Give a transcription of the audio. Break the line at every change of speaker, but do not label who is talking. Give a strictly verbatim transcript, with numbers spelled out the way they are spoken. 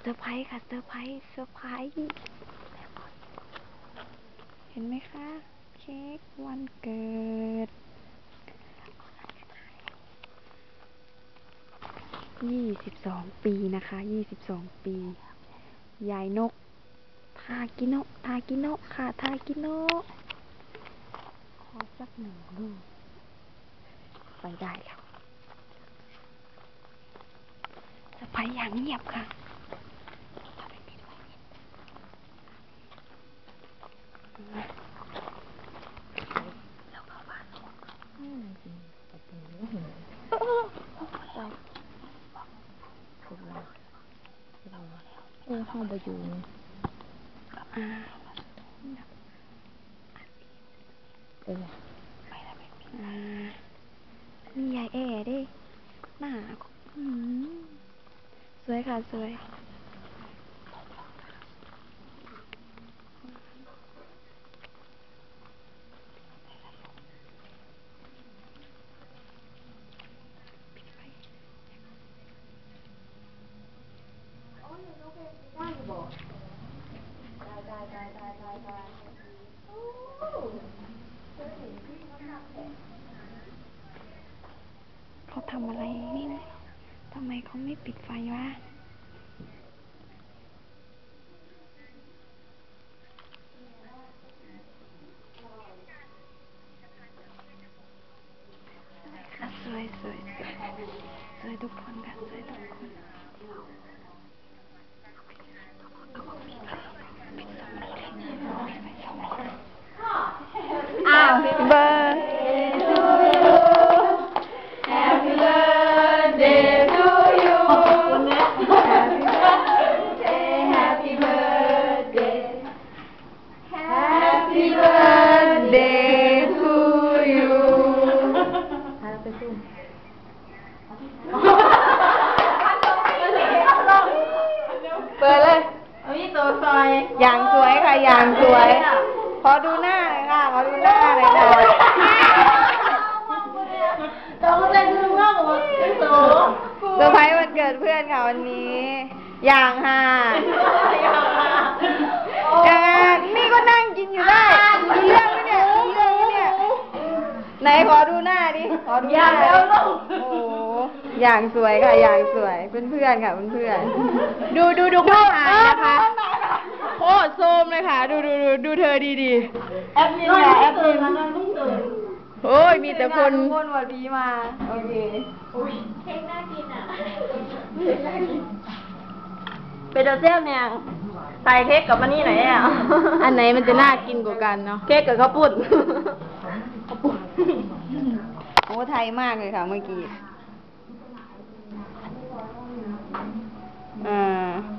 อร์ไพรส์ค่ะเซอร์ไพรส์เซอร์ไพรส์เห็นไหมคะเค้กวันเกิดยี่สิบสองปีนะคะยี่สิบสองปียายนกทากิโนะทากิโนะค่ะทากิโนะขอสักหนึ่งลูกไปได้แล้วจะไปอย่างเงียบค่ะแล้วเข้าบ้านอืมประตูเออใส่ถูกแล้วเออห้องประยูนอ่าเออไปแล้วไปอ่ามียายแอดิหน้าอืมสวยค่ะสวยเขาทำอะไรนี่นะทำไมเขาไม่ปิดไฟวะสวยสวยสวยสวยทุกคนค่ะสวยทุกคนอ้าวเบอร์
Happy birthday to you Happy birthday Happy birthday to you
เปิดเลย
เอาอีตัวซอย
อย่างสวยค่ะอย่างสวยขอดูหน้าหน่อยค่ะขอดูหน้าหน่อยค่ะ
ต้องเล่นดูว่าผมเป็นโซ่
เซอร์ไพรส์วันเกิดเพื่อนค่ะวันนี้อย่างห่าอย่างห่านี่ก็นั่งกินอยู่ได้มีเรื่องไหมเนี่ยมีเรื่องไหมเนี่ยไหนขอดูหน้าดิขอดูหน้าดิโอ้อย่างสวยค่ะอย่างสวยเพื่อนๆค่ะเพื่อนๆดูดูดูข้างหลังนะคะโคตรโซมเลยค่ะดูดูดูดูเธอดีดีแอปนี่แหละแอปนี่โอ้ยมีแต่คนคนหวัดดีมาโอเคเค้กน่ากินอ่ะ
เป็นตัวเจ้าเนี่ยใส่เค้กกับมันนี่ไหนอ่ะ
อันไหนมันจะน่ากินกว่ากันเนาะ
เค้กกับข้าวปุ้น
ข้าวปุ้นโอ้ไทยมากเลยค่ะเมื่อกี้อ่า